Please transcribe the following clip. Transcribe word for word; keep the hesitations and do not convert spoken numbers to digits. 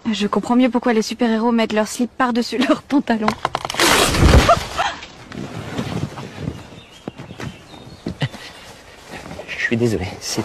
Je comprends mieux pourquoi les super-héros mettent leur slip par-dessus leurs pantalons. Je suis désolé, c'est